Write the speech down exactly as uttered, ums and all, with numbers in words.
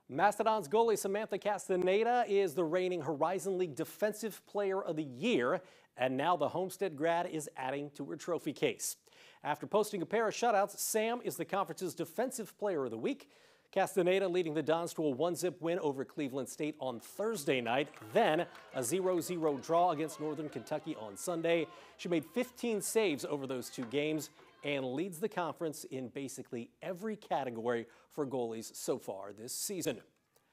Mastodon's goalie Samantha Castaneda is the reigning Horizon League Defensive Player of the Year, and now the Homestead grad is adding to her trophy case. After posting a pair of shutouts, Sam is the conference's Defensive Player of the Week. Castaneda leading the Dons to a one-zip win over Cleveland State on Thursday night, then a zero zero draw against Northern Kentucky on Sunday. She made fifteen saves over those two games and leads the conference in basically every category for goalies so far this season.